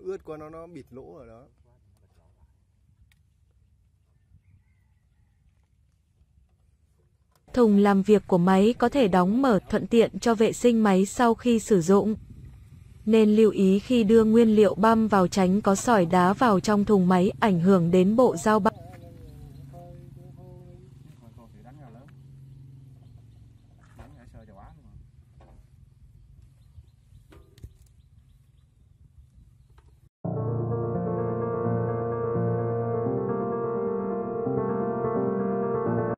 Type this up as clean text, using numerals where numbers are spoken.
ướt quá nó bịt lỗ ở đó. Thùng làm việc của máy có thể đóng mở thuận tiện cho vệ sinh máy sau khi sử dụng. Nên lưu ý khi đưa nguyên liệu băm vào tránh có sỏi đá vào trong thùng máy ảnh hưởng đến bộ dao băm.